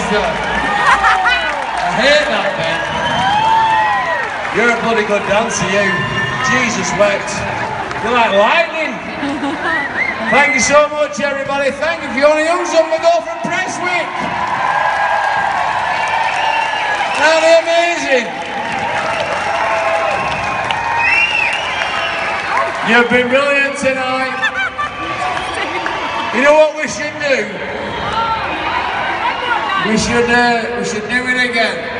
fella. I hate that, Ben. You're a bloody good dancer, you. Jesus wept. You're like lightning. Thank you so much, everybody. Thank you. Fiona Young's on the go from Prestwick. Aren't they amazing? You've been brilliant tonight. You know what we should do? We should do it again.